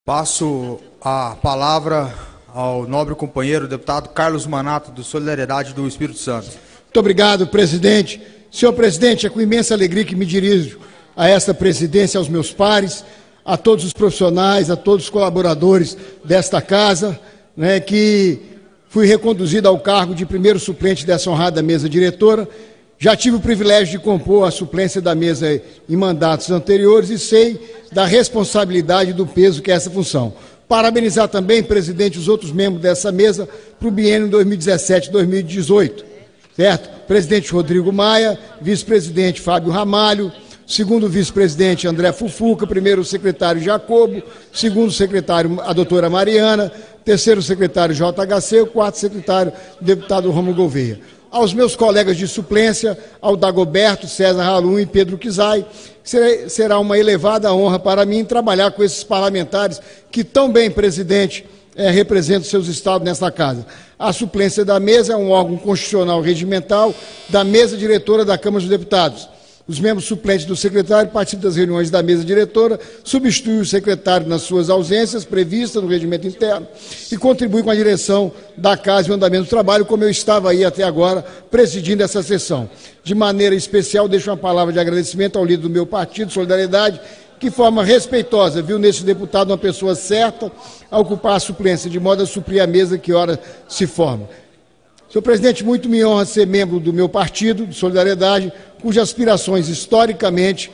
Passo a palavra ao nobre companheiro, deputado Carlos Manato, do Solidariedade do Espírito Santo. Muito obrigado, presidente. Senhor presidente, é com imensa alegria que me dirijo a esta presidência, aos meus pares, a todos os profissionais, a todos os colaboradores desta casa, que fui reconduzido ao cargo de primeiro suplente dessa honrada mesa diretora. Já tive o privilégio de compor a suplência da mesa em mandatos anteriores e sei da responsabilidade e do peso que é essa função. Parabenizar também, presidente, os outros membros dessa mesa para o biênio 2017-2018, certo? Presidente Rodrigo Maia, vice-presidente Fábio Ramalho, segundo vice-presidente André Fufuca, primeiro secretário Jacobo, segundo secretário a doutora Mariana, terceiro secretário JHC, o quarto secretário deputado Romulo Gouveia. Aos meus colegas de suplência, ao Dagoberto, César Halum e Pedro Kizai, será uma elevada honra para mim trabalhar com esses parlamentares que tão bem, presidente, representam seus estados nesta casa. A suplência da mesa é um órgão constitucional regimental da mesa diretora da Câmara dos Deputados. Os membros suplentes do secretário participam das reuniões da mesa diretora, substituem o secretário nas suas ausências previstas no regimento interno e contribuem com a direção da casa e o andamento do trabalho, como eu estava aí até agora presidindo essa sessão. De maneira especial, deixo uma palavra de agradecimento ao líder do meu partido, Solidariedade, que de forma respeitosa viu nesse deputado uma pessoa certa a ocupar a suplência, de modo a suprir a mesa que ora se forma. Senhor presidente, muito me honra ser membro do meu partido, de Solidariedade, cujas aspirações, historicamente,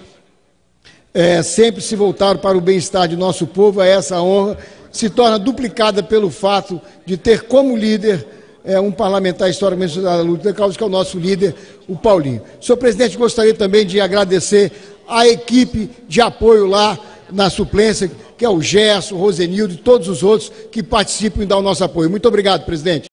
sempre se voltaram para o bem-estar de nosso povo. Essa honra se torna duplicada pelo fato de ter como líder um parlamentar historicamente da luta da causa, que é o nosso líder, o Paulinho. Senhor presidente, gostaria também de agradecer a equipe de apoio lá na suplência, que é o Gerson, o Rosenildo e todos os outros que participam e dão o nosso apoio. Muito obrigado, presidente.